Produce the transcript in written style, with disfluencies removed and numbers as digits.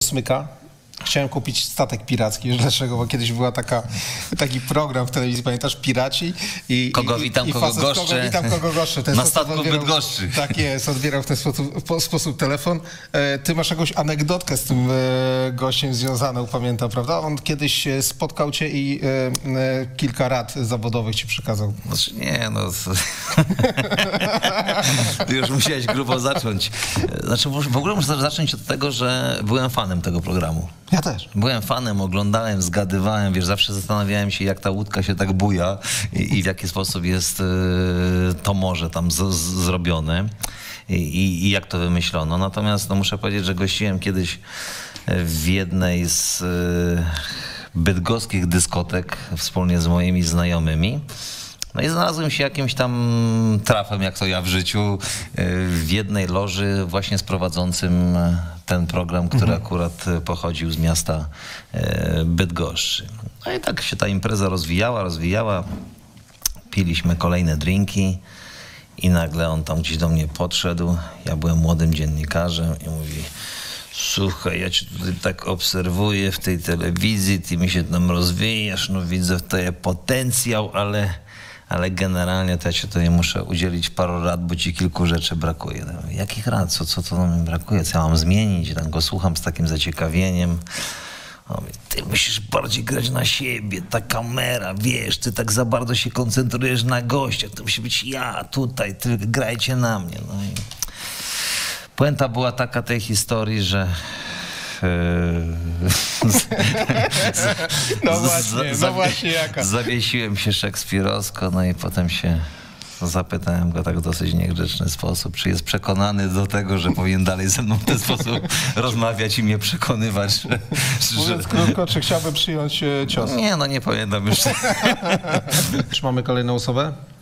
Smyka. Chciałem kupić statek piracki. Dlaczego? Bo kiedyś była taki program w telewizji, pamiętasz, Piraci? Kogo witam, kogo goszczę. Kogo witam, kogo goszczę. Na statku Bydgoszczy. Tak jest, odbierał w ten sposób telefon. Ty masz jakąś anegdotkę z tym gościem związaną, pamiętam, prawda? On kiedyś spotkał cię i kilka rad zawodowych ci przekazał. Znaczy nie, no... Ty już musiałeś grubo zacząć. Znaczy w ogóle muszę zacząć od tego, że byłem fanem tego programu. Ja też. Byłem fanem, oglądałem, zgadywałem, wiesz, zawsze zastanawiałem się, jak ta łódka się tak buja i w jaki sposób jest to morze tam zrobione i jak to wymyślono. Natomiast no, muszę powiedzieć, że gościłem kiedyś w jednej z bydgoskich dyskotek wspólnie z moimi znajomymi. No i znalazłem się jakimś tam trafem, jak to ja w życiu, w jednej loży właśnie z prowadzącym ten program, który akurat pochodził z miasta Bydgoszczy. No i tak się ta impreza rozwijała. Piliśmy kolejne drinki i nagle on tam gdzieś do mnie podszedł. Ja byłem młodym dziennikarzem i mówi: słuchaj, ja cię tutaj tak obserwuję w tej telewizji, ty mi się tam rozwijasz, no widzę w tobie potencjał, ale generalnie to ja ci tutaj muszę udzielić paru rad, bo ci kilku rzeczy brakuje. Jakich rad? Co to mi brakuje? Co ja mam zmienić? Tam go słucham z takim zaciekawieniem. On mówi: ty musisz bardziej grać na siebie, ta kamera, wiesz, ty tak za bardzo się koncentrujesz na gościach, to musi być ja tutaj, ty grajcie na mnie. No i puenta była taka tej historii, że no właśnie jaka. Zawiesiłem się szekspirowsko, no i potem się zapytałem go tak w dosyć niegrzeczny sposób, czy jest przekonany do tego, że powinien dalej ze mną w ten sposób rozmawiać i mnie przekonywać, że... Mówiąc krótko, czy chciałby przyjąć cios? Nie, no nie pamiętam już. Czy mamy kolejną osobę?